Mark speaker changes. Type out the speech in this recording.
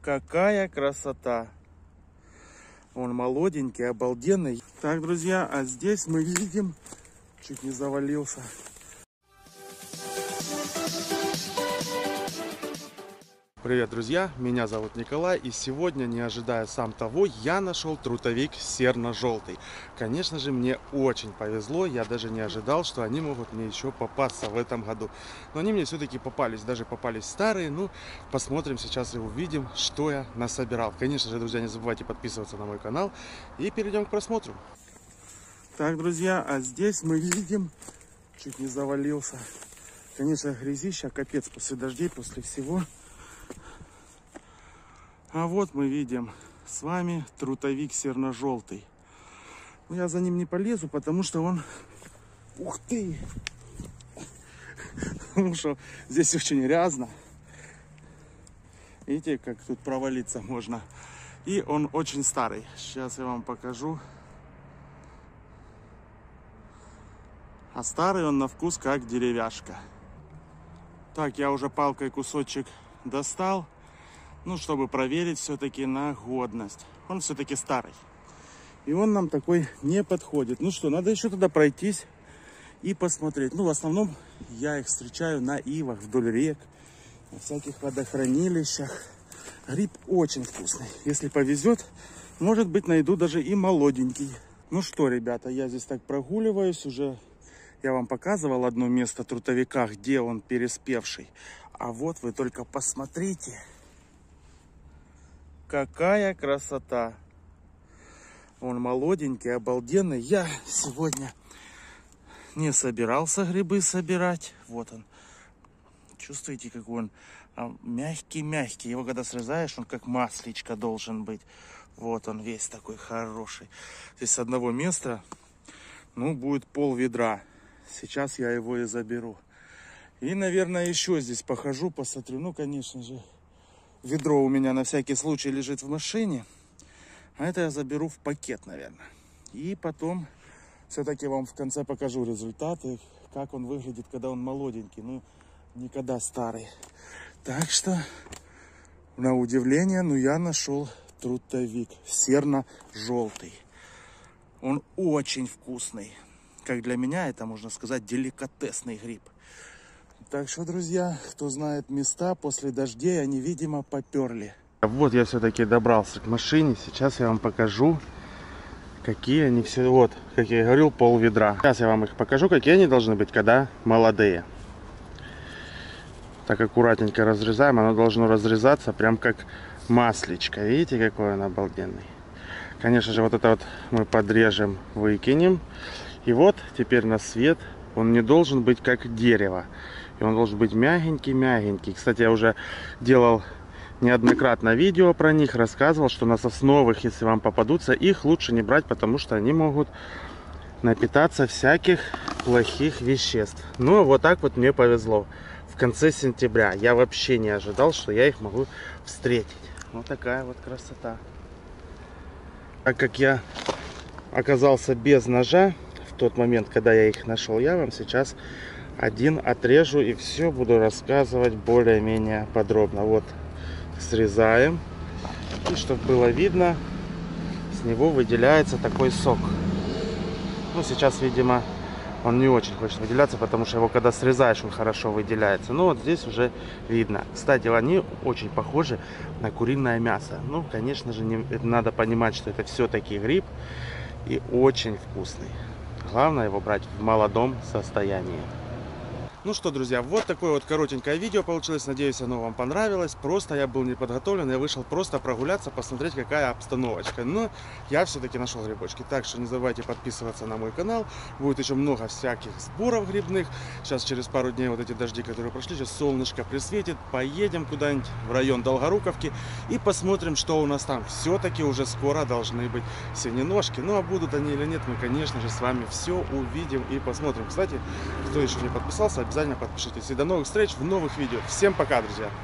Speaker 1: Какая красота! Он молоденький, обалденный. Так, друзья, а здесь мы видим, чуть не завалился. Привет, друзья! Меня зовут Николай, и сегодня, не ожидая сам того, я нашел трутовик серно-желтый. Конечно же, мне очень повезло, я даже не ожидал, что они могут мне еще попасться в этом году. Но они мне все-таки попались, даже попались старые. Ну, посмотрим сейчас и увидим, что я насобирал. Конечно же, друзья, не забывайте подписываться на мой канал, и перейдем к просмотру. Так, друзья, а здесь мы видим, чуть не завалился. Конечно, грязища, капец, после дождей, после всего. А вот мы видим с вами трутовик серно-желтый. Но я за ним не полезу, потому что он... Ух ты! Потому что здесь очень грязно. Видите, как тут провалиться можно. И он очень старый. Сейчас я вам покажу. А старый он на вкус как деревяшка. Так, я уже палкой кусочек достал. Ну, чтобы проверить все-таки на годность. Он все-таки старый. И он нам такой не подходит. Ну что, надо еще туда пройтись и посмотреть. Ну, в основном я их встречаю на ивах, вдоль рек, на всяких водохранилищах. Гриб очень вкусный. Если повезет, может быть, найду даже и молоденький. Ну что, ребята, я здесь так прогуливаюсь. Уже я вам показывал одно место трутовика, где он переспевший. А вот вы только посмотрите. Какая красота! Он молоденький, обалденный. Я сегодня не собирался грибы собирать. Вот он. Чувствуете, какой он мягкий-мягкий. Его когда срезаешь, он как масличко должен быть. Вот он весь такой хороший. Здесь с одного места, ну, будет пол ведра. Сейчас я его и заберу. И, наверное, еще здесь похожу, посмотрю. Ну, конечно же, ведро у меня на всякий случай лежит в машине. А это я заберу в пакет, наверное. И потом все-таки вам в конце покажу результаты, как он выглядит, когда он молоденький. Ну, никогда старый. Так что, на удивление, ну, я нашел трутовик серно-желтый. Он очень вкусный. Как для меня, это, можно сказать, деликатесный гриб. Так что, друзья, кто знает места, после дождей они, видимо, поперли. Вот я все-таки добрался к машине. Сейчас я вам покажу, какие они все... Вот, как я и говорил, пол ведра. Сейчас я вам их покажу, какие они должны быть, когда молодые. Так аккуратненько разрезаем. Оно должно разрезаться прям как масличко. Видите, какой он обалденный. Конечно же, вот это вот мы подрежем, выкинем. И вот теперь на свет он не должен быть как дерево. И он должен быть мягенький-мягенький. Кстати, я уже делал неоднократно видео про них. Рассказывал, что на сосновых, если вам попадутся, их лучше не брать, потому что они могут напитаться всяких плохих веществ. Ну, вот так вот мне повезло. В конце сентября. Я вообще не ожидал, что я их могу встретить. Вот такая вот красота. Так как я оказался без ножа в тот момент, когда я их нашел, я вам сейчас один отрежу и все буду рассказывать более-менее подробно. Вот срезаем, и чтобы было видно, с него выделяется такой сок. Ну, сейчас, видимо, он не очень хочет выделяться, потому что его когда срезаешь, он хорошо выделяется. Ну, вот здесь уже видно. Кстати, они очень похожи на куриное мясо. Ну, конечно же, надо понимать, что это все-таки гриб и очень вкусный. Главное его брать в молодом состоянии. Ну что, друзья, вот такое вот коротенькое видео получилось. Надеюсь, оно вам понравилось. Просто я был не подготовлен. Я вышел просто прогуляться, посмотреть, какая обстановочка. Но я все-таки нашел грибочки. Так что не забывайте подписываться на мой канал. Будет еще много всяких сборов грибных. Сейчас через пару дней вот эти дожди, которые прошли, сейчас солнышко присветит. Поедем куда-нибудь в район Долгоруковки и посмотрим, что у нас там. Все-таки уже скоро должны быть синеножки. Ну а будут они или нет, мы, конечно же, с вами все увидим и посмотрим. Кстати, кто еще не подписался, обязательно подпишитесь. И до новых встреч в новых видео. Всем пока, друзья!